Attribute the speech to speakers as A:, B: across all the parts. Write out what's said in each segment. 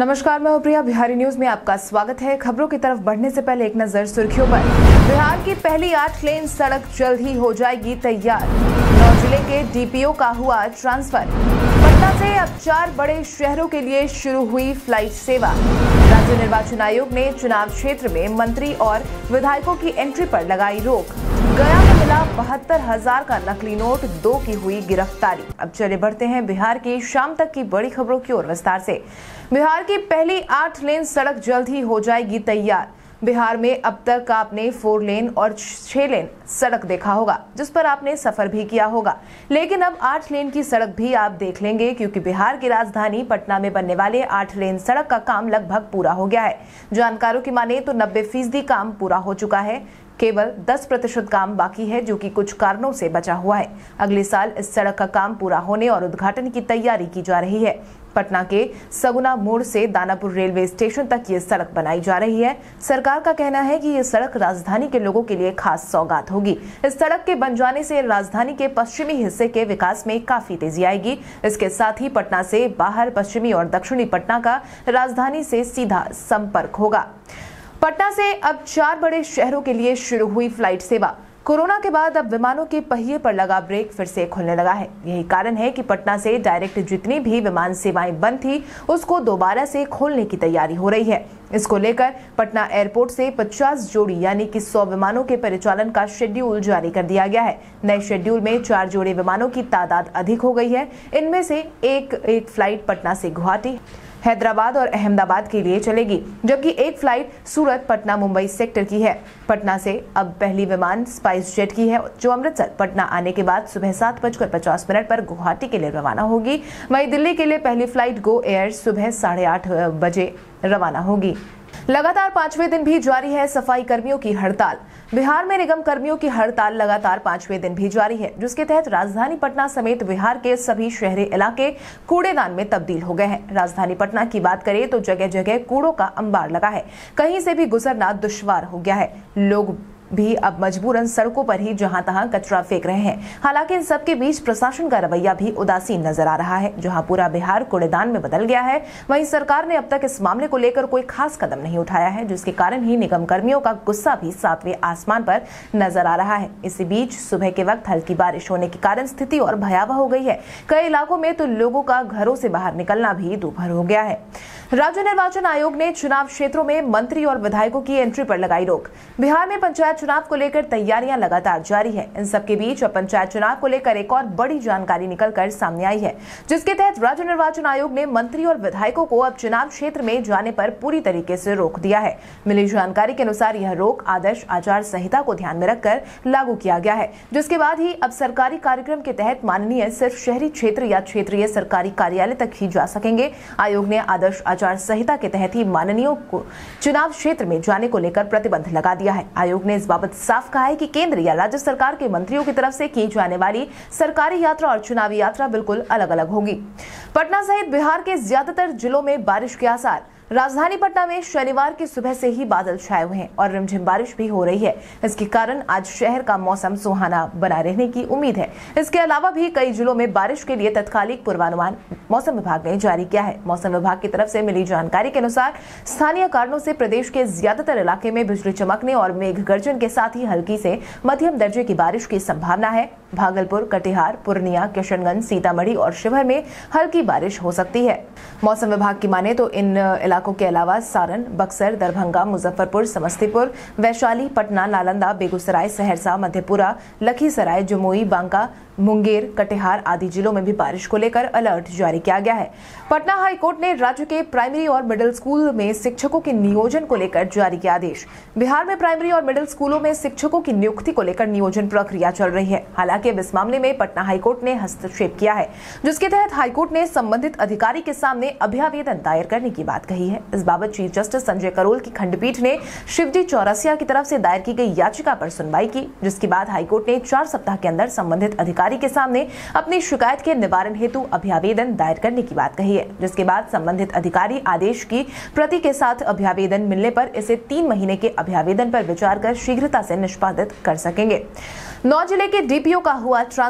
A: नमस्कार, मैं प्रिया। बिहारी न्यूज में आपका स्वागत है। खबरों की तरफ बढ़ने से पहले एक नजर सुर्खियों पर। बिहार की पहली 8 लेन सड़क जल्द ही हो जाएगी तैयार। 9 जिले के डीपीओ का हुआ ट्रांसफर। पटना से अब 4 बड़े शहरों के लिए शुरू हुई फ्लाइट सेवा। राज्य निर्वाचन आयोग ने चुनाव क्षेत्र में मंत्री और विधायकों की एंट्री पर लगाई रोक। गया में मिला 72,000 का नकली नोट, 2 की हुई गिरफ्तारी। अब चले बढ़ते हैं बिहार की शाम तक की बड़ी खबरों की ओर विस्तार से। बिहार की पहली 8 लेन सड़क जल्द ही हो जाएगी तैयार। बिहार में अब तक आपने 4 लेन और 6 लेन सड़क देखा होगा, जिस पर आपने सफर भी किया होगा, लेकिन अब 8 लेन की सड़क भी आप देख लेंगे, क्योंकि बिहार की राजधानी पटना में बनने वाले 8 लेन सड़क का काम लगभग पूरा हो गया है। जानकारों की माने तो 90% काम पूरा हो चुका है। केवल 10% काम बाकी है, जो कि कुछ कारणों से बचा हुआ है। अगले साल इस सड़क का काम पूरा होने और उद्घाटन की तैयारी की जा रही है। पटना के सगुना मोड़ से दानापुर रेलवे स्टेशन तक ये सड़क बनाई जा रही है। सरकार का कहना है कि ये सड़क राजधानी के लोगों के लिए खास सौगात होगी। इस सड़क के बन जाने से राजधानी के पश्चिमी हिस्से के विकास में काफी तेजी आएगी। इसके साथ ही पटना से बाहर पश्चिमी और दक्षिणी पटना का राजधानी से सीधा संपर्क होगा। पटना से अब 4 बड़े शहरों के लिए शुरू हुई फ्लाइट सेवा। कोरोना के बाद अब विमानों के पहिए पर लगा ब्रेक फिर से खुलने लगा है। यही कारण है कि पटना से डायरेक्ट जितनी भी विमान सेवाएं बंद थी, उसको दोबारा से खोलने की तैयारी हो रही है। इसको लेकर पटना एयरपोर्ट से 50 जोड़ी यानी कि 100 विमानों के परिचालन का शेड्यूल जारी कर दिया गया है। नए शेड्यूल में 4 जोड़ी विमानों की तादाद अधिक हो गई है। इनमें से एक फ्लाइट पटना से गुवाहाटी, हैदराबाद और अहमदाबाद के लिए चलेगी, जबकि एक फ्लाइट सूरत, पटना, मुंबई सेक्टर की है। पटना से अब पहली विमान स्पाइस जेट की है, जो अमृतसर पटना आने के बाद सुबह 7:50 पर गुवाहाटी के लिए रवाना होगी। वहीं दिल्ली के लिए पहली फ्लाइट गो एयर सुबह 8:30 बजे रवाना होगी। लगातार 5वें दिन भी जारी है सफाई कर्मियों की हड़ताल। बिहार में निगम कर्मियों की हड़ताल लगातार 5वें दिन भी जारी है, जिसके तहत राजधानी पटना समेत बिहार के सभी शहरी इलाके कूड़ेदान में तब्दील हो गए हैं। राजधानी पटना की बात करें तो जगह जगह कूड़ों का अंबार लगा है। कहीं से भी गुजरना दुश्वार हो गया है। लोग भी अब मजबूरन सड़कों पर ही जहां तहां कचरा फेंक रहे हैं। हालांकि इन सबके बीच प्रशासन का रवैया भी उदासीन नजर आ रहा है। जहां पूरा बिहार कूड़ेदान में बदल गया है, वहीं सरकार ने अब तक इस मामले को लेकर कोई खास कदम नहीं उठाया है, जिसके कारण ही निगम कर्मियों का गुस्सा भी 7वें आसमान पर नजर आ रहा है। इसी बीच सुबह के वक्त हल्की बारिश होने के कारण स्थिति और भयावह हो गई है। कई इलाकों में तो लोगों का घरों से बाहर निकलना भी दूभर हो गया है। राज्य निर्वाचन आयोग ने चुनाव क्षेत्रों में मंत्री और विधायकों की एंट्री पर लगाई रोक। बिहार में पंचायत चुनाव को लेकर तैयारियां लगातार जारी है। इन सबके बीच अब पंचायत चुनाव को लेकर एक और बड़ी जानकारी निकलकर सामने आई है, जिसके तहत राज्य निर्वाचन आयोग ने मंत्री और विधायकों को अब चुनाव क्षेत्र में जाने पर पूरी तरीके से रोक दिया है। मिली जानकारी के अनुसार यह रोक आदर्श आचार संहिता को ध्यान में रखकर लागू किया गया है, जिसके बाद ही अब सरकारी कार्यक्रम के तहत माननीय सिर्फ शहरी क्षेत्र या क्षेत्रीय सरकारी कार्यालय तक ही जा सकेंगे। आयोग ने आदर्श आचार संहिता के तहत ही माननीयों को चुनाव क्षेत्र में जाने को लेकर प्रतिबंध लगा दिया है। आयोग ने इस बाबत साफ कहा है कि केंद्र या राज्य सरकार के मंत्रियों की तरफ से की जाने वाली सरकारी यात्रा और चुनावी यात्रा बिल्कुल अलग अलग होगी। पटना सहित बिहार के ज्यादातर जिलों में बारिश के आसार। राजधानी पटना में शनिवार की सुबह से ही बादल छाए हुए हैं और रिमझिम बारिश भी हो रही है। इसके कारण आज शहर का मौसम सुहाना बना रहने की उम्मीद है। इसके अलावा भी कई जिलों में बारिश के लिए तत्कालिक पूर्वानुमान मौसम विभाग ने जारी किया है। मौसम विभाग की तरफ से मिली जानकारी के अनुसार स्थानीय कारणों से प्रदेश के ज्यादातर इलाके में बिजली चमकने और मेघ गर्जन के साथ ही हल्की से मध्यम दर्जे की बारिश की संभावना है। भागलपुर, कटिहार, पूर्णिया, किशनगंज, सीतामढ़ी और शिवहर में हल्की बारिश हो सकती है। मौसम विभाग की माने तो इन इलाकों के अलावा सारण, बक्सर, दरभंगा, मुजफ्फरपुर, समस्तीपुर, वैशाली, पटना, नालंदा, बेगूसराय, सहरसा, मधेपुरा, लखीसराय, जमुई, बांका, मुंगेर, कटिहार आदि जिलों में भी बारिश को लेकर अलर्ट जारी किया गया है। पटना हाई कोर्ट ने राज्य के प्राइमरी और मिडिल स्कूल में शिक्षकों के नियोजन को लेकर जारी किया आदेश। बिहार में प्राइमरी और मिडिल स्कूलों में शिक्षकों की नियुक्ति को लेकर नियोजन प्रक्रिया चल रही है। हालांकि अब इस मामले में पटना हाईकोर्ट ने हस्तक्षेप किया है, जिसके तहत हाईकोर्ट ने संबंधित अधिकारी के सामने अभ्यावेदन दायर करने की बात कही है। इस बाबत चीफ जस्टिस संजय करोल की खंडपीठ ने शिवजी चौरसिया की तरफ से दायर की गई याचिका पर सुनवाई की, जिसके बाद हाईकोर्ट ने 4 सप्ताह के अंदर संबंधित अधिकारी के सामने अपनी शिकायत के निवारण हेतु अभ्यावेदन दायर करने की बात कही है, जिसके बाद संबंधित अधिकारी आदेश की प्रति के साथ अभ्यावेदन मिलने पर इसे 3 महीने के अभ्यावेदन पर विचार कर शीघ्रता से निष्पादित कर सकेंगे। 9 जिले के डीपीओ का हुआ ट्रांसफर।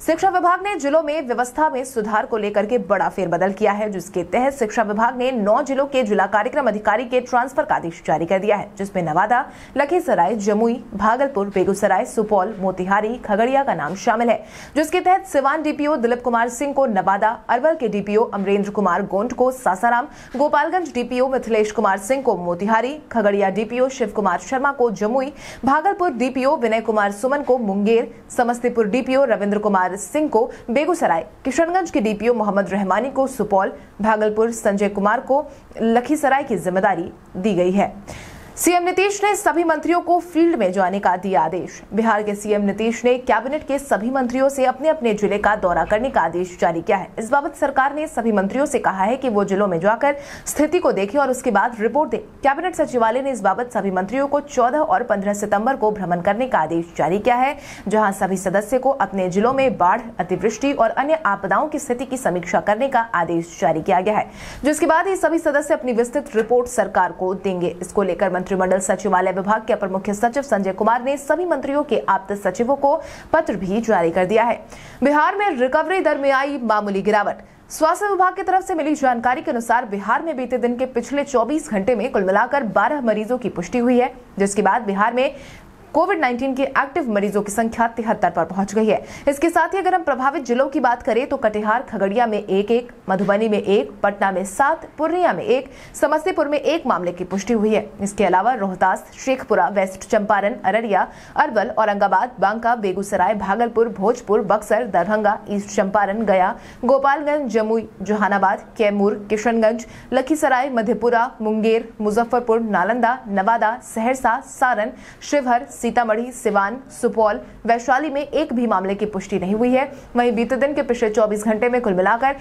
A: शिक्षा विभाग ने जिलों में व्यवस्था में सुधार को लेकर के बड़ा फेरबदल किया है, जिसके तहत शिक्षा विभाग ने 9 जिलों के जिला कार्यक्रम अधिकारी के ट्रांसफर का आदेश जारी कर दिया है, जिसमें नवादा, लखीसराय, जमुई, भागलपुर, बेगूसराय, सुपौल, मोतिहारी, खगड़िया का नाम शामिल है। जिसके तहत सिवान डीपीओ दिलीप कुमार सिंह को नवादा, अरवल के डीपीओ अमरेंद्र कुमार गोंड को सासाराम, गोपालगंज डीपीओ मिथिलेश कुमार सिंह को मोतिहारी, खगड़िया डीपीओ शिव कुमार शर्मा को जमुई, भागलपुर डीपीओ विनय कुमार सुमन को मुंगेर, समस्तीपुर डीपीओ रविंद्र कुमार सिंह को बेगूसराय, किशनगंज के डीपीओ मोहम्मद रहमानी को सुपौल, भागलपुर संजय कुमार को लखीसराय की जिम्मेदारी दी गई है। सीएम नीतीश ने सभी मंत्रियों को फील्ड में जाने का दिया आदेश। बिहार के सीएम नीतीश ने कैबिनेट के सभी मंत्रियों से अपने अपने जिले का दौरा करने का आदेश जारी किया है। इस बाबत सरकार ने सभी मंत्रियों से कहा है कि वो जिलों में जाकर स्थिति को देखें और उसके बाद रिपोर्ट दें। कैबिनेट सचिवालय ने इस बाबत सभी मंत्रियों को 14 और 15 सितंबर को भ्रमण करने का आदेश जारी किया है, जहां सभी सदस्य को अपने जिलों में बाढ़, अतिवृष्टि और अन्य आपदाओं की स्थिति की समीक्षा करने का आदेश जारी किया गया है, जिसके बाद ही सभी सदस्य अपनी विस्तृत रिपोर्ट सरकार को देंगे। इसको लेकर मंत्रिमंडल सचिवालय विभाग के अपर मुख्य सचिव संजय कुमार ने सभी मंत्रियों के आप्त सचिवों को पत्र भी जारी कर दिया है। बिहार में रिकवरी दर में आई मामूली गिरावट। स्वास्थ्य विभाग की तरफ से मिली जानकारी के अनुसार बिहार में बीते दिन के पिछले 24 घंटे में कुल मिलाकर 12 मरीजों की पुष्टि हुई है, जिसके बाद बिहार में कोविड-19 के एक्टिव मरीजों की संख्या 73 पर पहुंच गई है। इसके साथ ही अगर हम प्रभावित जिलों की बात करें तो कटिहार, खगड़िया में 1-1, मधुबनी में 1, पटना में 7, पूर्णिया में 1, समस्तीपुर में 1 मामले की पुष्टि हुई है। इसके अलावा रोहतास, शेखपुरा, वेस्ट चंपारण, अररिया, अरवल, औरंगाबाद, बांका, बेगूसराय, भागलपुर, भोजपुर, बक्सर, दरभंगा, ईस्ट चंपारण, गया, गोपालगंज, जमुई, जहानाबाद, कैमूर, किशनगंज, लखीसराय, मधेपुरा, मुंगेर, मुजफ्फरपुर, नालंदा, नवादा, सहरसा, सारण, शिवहर, सीतामढ़ी, सिवान, सुपौल, वैशाली में 1 भी मामले की पुष्टि नहीं हुई है। वहीं बीते दिन के पिछले 24 घंटे में कुल मिलाकर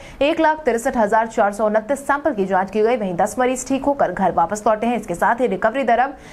A: 1,63,429 सैंपल की जांच की गई। वहीं 10 मरीज ठीक होकर घर वापस लौटे हैं। इसके साथ ही रिकवरी दर अब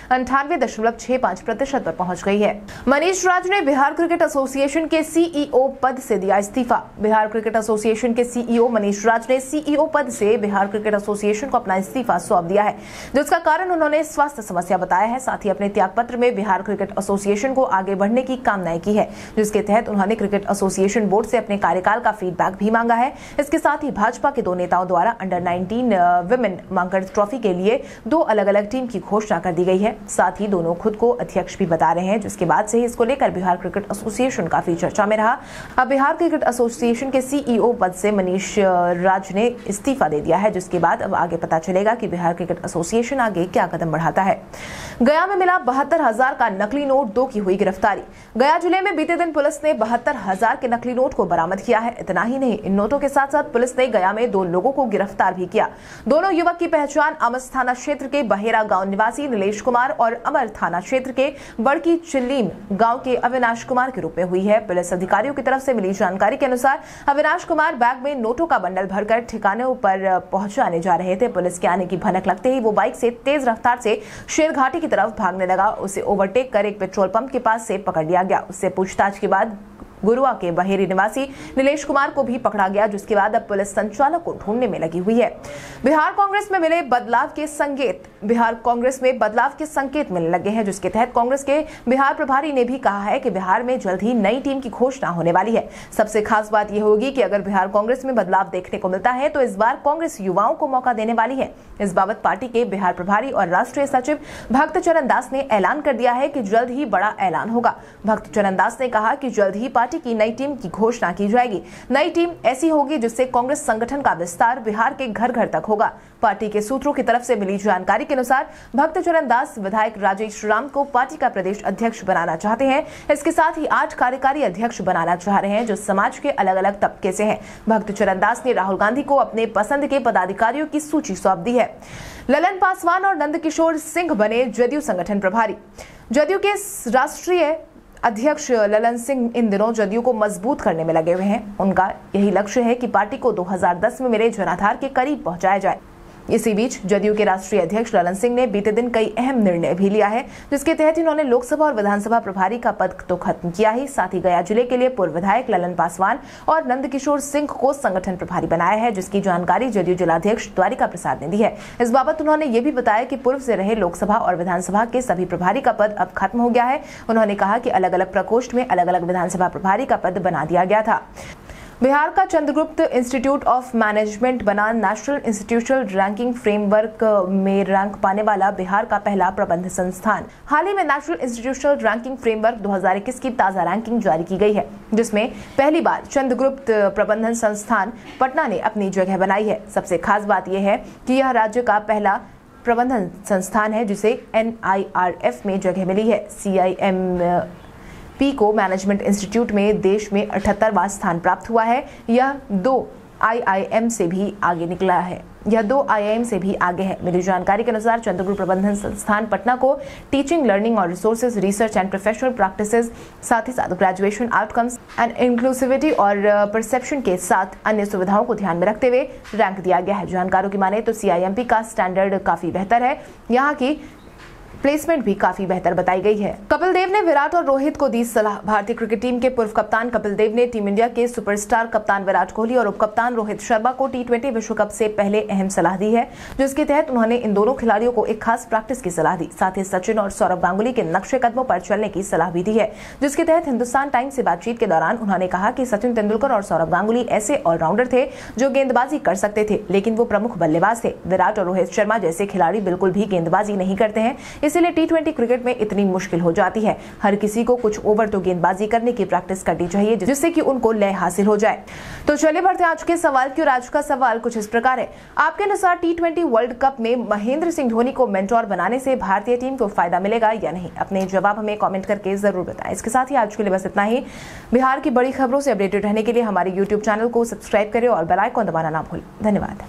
A: 98.65% पर पहुंच गई है। मनीष राज ने बिहार क्रिकेट एसोसिएशन के सीईओ पद से दिया इस्तीफा। बिहार क्रिकेट एसोसिएशन के सीईओ मनीष राज ने सीईओ पद से बिहार क्रिकेट एसोसिएशन को अपना इस्तीफा सौंप दिया है, जिसका कारण उन्होंने स्वास्थ्य समस्या बताया है। साथ ही अपने त्याग पत्र में बिहार क्रिकेट एसोसिएशन को आगे बढ़ने की कामनाएं की है, जिसके तहत उन्होंने क्रिकेट एसोसिएशन बोर्ड से अपने कार्यकाल का फीडबैक भी मांगा है। इसके साथ ही भाजपा के 2 नेताओं द्वारा अंडर 19 विमेन मांकड़ ट्रॉफी के लिए 2 अलग-अलग टीम की घोषणा कर दी गई है। साथ ही दोनों खुद को अध्यक्ष भी बता रहे हैं, जिसके बाद से ही इसको लेकर बिहार क्रिकेट एसोसिएशन काफी चर्चा में रहा। अब बिहार क्रिकेट एसोसिएशन के सीईओ पद से मनीष राज ने इस्तीफा दे दिया है, जिसके बाद अब आगे पता चलेगा कि बिहार क्रिकेट एसोसिएशन आगे क्या कदम बढ़ाता है। गया में मिला 72,000 का नकली नोट, 2 की हुई गिरफ्तारी। गया जिले में बीते दिन पुलिस ने 72,000 के नकली नोट को बरामद किया है। इतना ही नहीं, इन नोटों के साथ साथ पुलिस ने गया में 2 लोगों को गिरफ्तार भी किया। दोनों युवक की पहचान आमस थाना क्षेत्र के बहेरा गांव निवासी नीलेश कुमार और अमर थाना क्षेत्र के बड़की चिल्लीम गांव के अविनाश कुमार के रूप में हुई है। पुलिस अधिकारियों की तरफ से मिली जानकारी के अनुसार अविनाश कुमार बैग में नोटों का बंडल भरकर ठिकानों पर पहुंचाने जा रहे थे। पुलिस के आने की भनक लगते ही वो बाइक से तेज रफ्तार से शेरघाटी की तरफ भागने लगा। उसे ओवरटेक कर एक पेट्रोल पंप के पास से पकड़ लिया गया। उससे पूछताछ के बाद गुरुआ के बहेरी निवासी नीलेश कुमार को भी पकड़ा गया, जिसके बाद अब पुलिस संचालक को ढूंढने में लगी हुई है। बिहार कांग्रेस में मिले बदलाव के संकेत। बिहार कांग्रेस में बदलाव के संकेत मिलने लगे हैं, जिसके तहत कांग्रेस के बिहार प्रभारी ने भी कहा है कि बिहार में जल्द ही नई टीम की घोषणा होने वाली है। सबसे खास बात यह होगी कि अगर बिहार कांग्रेस में बदलाव देखने को मिलता है तो इस बार कांग्रेस युवाओं को मौका देने वाली है। इस बाबत पार्टी के बिहार प्रभारी और राष्ट्रीय सचिव भक्त चरण दास ने ऐलान कर दिया है कि जल्द ही बड़ा ऐलान होगा। भक्त चरण दास ने कहा कि जल्द ही पार्टी की नई टीम की घोषणा की जाएगी। नई टीम ऐसी होगी जिससे कांग्रेस संगठन का विस्तार बिहार के घर घर तक होगा। पार्टी के सूत्रों की तरफ से मिली जानकारी के अनुसार भक्त चरण दास विधायक राजेश राम को पार्टी का प्रदेश अध्यक्ष बनाना चाहते हैं। इसके साथ ही 8 कार्यकारी अध्यक्ष बनाना चाह रहे हैं जो समाज के अलग अलग तबके से हैं। भक्त चरण दास ने राहुल गांधी को अपने पसंद के पदाधिकारियों की सूची सौंप दी है। ललन पासवान और नंदकिशोर सिंह बने जदयू संगठन प्रभारी। जदयू के राष्ट्रीय अध्यक्ष ललन सिंह इन दिनों जदयू को मजबूत करने में लगे हुए हैं। उनका यही लक्ष्य है कि पार्टी को 2010 में मिले जनाधार के करीब पहुंचाया जाए। इसी बीच जदयू के राष्ट्रीय अध्यक्ष ललन सिंह ने बीते दिन कई अहम निर्णय भी लिया है, जिसके तहत उन्होंने लोकसभा और विधानसभा प्रभारी का पद तो खत्म किया ही, साथ ही गया जिले के लिए पूर्व विधायक ललन पासवान और नंदकिशोर सिंह को संगठन प्रभारी बनाया है, जिसकी जानकारी जदयू जिलाध्यक्ष द्वारिका प्रसाद ने दी है। इस बाबत उन्होंने ये भी बताया कि पूर्व से रहे लोकसभा और विधानसभा के सभी प्रभारी का पद अब खत्म हो गया है। उन्होंने कहा कि अलग अलग प्रकोष्ठ में अलग अलग विधानसभा प्रभारी का पद बना दिया गया था। बिहार का चंद्रगुप्त इंस्टीट्यूट ऑफ मैनेजमेंट बना नेशनल इंस्टीट्यूशनल रैंकिंग फ्रेमवर्क में रैंक पाने वाला बिहार का पहला प्रबंध संस्थान। हाल ही में नेशनल इंस्टीट्यूशनल रैंकिंग फ्रेमवर्क 2021 की ताजा रैंकिंग जारी की गई है, जिसमें पहली बार चंद्रगुप्त प्रबंधन संस्थान पटना ने अपनी जगह बनाई है। सबसे खास बात यह है कि यह राज्य का पहला प्रबंधन संस्थान है जिसे NIRF में जगह मिली है। CIMP को मैनेजमेंट इंस्टीट्यूट में देश में 78वां स्थान प्राप्त हुआ है। यह 2 IIM से भी आगे निकला है। मिली जानकारी के अनुसार चंद्रगुप्त प्रबंधन संस्थान पटना को टीचिंग, लर्निंग और resources, research and professional practices, साथ ही साथ ग्रेजुएशन आउटकम्स एंड इंक्लूसिविटी और परसेप्शन के साथ अन्य सुविधाओं को ध्यान में रखते हुए रैंक दिया गया है। जानकारों की माने तो CIMP का स्टैंडर्ड काफी बेहतर है। यहाँ की प्लेसमेंट भी काफी बेहतर बताई गई है। कपिल देव ने विराट और रोहित को दी सलाह। भारतीय क्रिकेट टीम के पूर्व कप्तान कपिल देव ने टीम इंडिया के सुपरस्टार कप्तान विराट कोहली और उपकप्तान रोहित शर्मा को T20 विश्व कप से पहले अहम सलाह दी है, जिसके तहत उन्होंने इन दोनों खिलाड़ियों को एक खास प्रैक्टिस की सलाह दी। साथ ही सचिन और सौरव गांगुली के नक्शे कदमों पर चलने की सलाह भी दी है, जिसके तहत हिंदुस्तान टाइम्स से बातचीत के दौरान उन्होंने कहा कि सचिन तेंदुलकर और सौरव गांगुली ऐसे ऑलराउंडर थे जो गेंदबाजी कर सकते थे, लेकिन वो प्रमुख बल्लेबाज थे। विराट और रोहित शर्मा जैसे खिलाड़ी बिल्कुल भी गेंदबाजी नहीं करते हैं, इसीलिए T20 क्रिकेट में इतनी मुश्किल हो जाती है। हर किसी को कुछ ओवर तो गेंदबाजी करने की प्रैक्टिस करनी चाहिए, जिससे कि उनको लय हासिल हो जाए। तो चलिए बढ़ते आज के सवाल की ओर। आज का सवाल कुछ इस प्रकार है, आपके अनुसार T20 वर्ल्ड कप में महेंद्र सिंह धोनी को मेंटोर बनाने से भारतीय टीम को फायदा मिलेगा या नहीं? अपने जवाब हमें कमेंट करके जरूर बताएं। इसके साथ ही आज के लिए बस इतना ही। बिहार की बड़ी खबरों से अपडेटेड रहने के लिए हमारे YouTube चैनल को सब्सक्राइब करें और बेल आइकन दबाना ना भूलें। धन्यवाद।